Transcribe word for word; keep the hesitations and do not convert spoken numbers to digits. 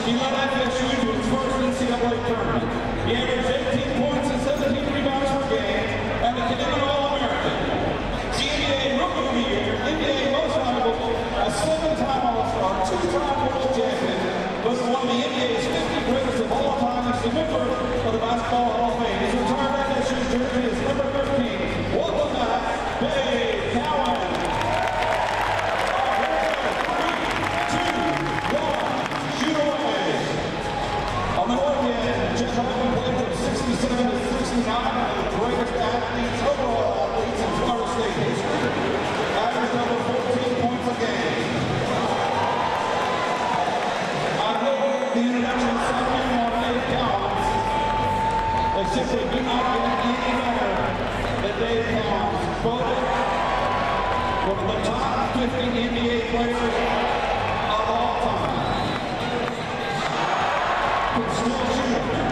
He led F S U to its first N C double A tournament. He averaged eighteen points and seventeen rebounds per game, and became an All-American. The N B A Rookie of the Year, N B A Most Valuable, a seven-time All-Star, two-time World Champion, was one of the N B A's fifty greatest of all time. He's a member of the Basketball Hall of Fame. His retired F S U jersey is number thirteen. Welcome back, Dave Cowens. On the one hand, Jeff Hartman played from sixty-seven to sixty-nine, one of the greatest athletes, overall athletes in Florida State history. Averaged over fourteen points a game. I know the introduction of something on Dave Cowens. They simply do not get any better than Dave Cowens. Voted one of the top fifty N B A players of all time. Still shooting.